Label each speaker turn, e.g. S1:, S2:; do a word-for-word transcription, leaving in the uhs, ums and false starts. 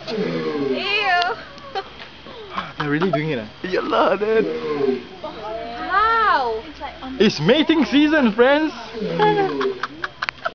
S1: Ew.
S2: They're really doing it. Eh?
S3: Yalah, then.
S1: How?
S2: It's mating season, friends.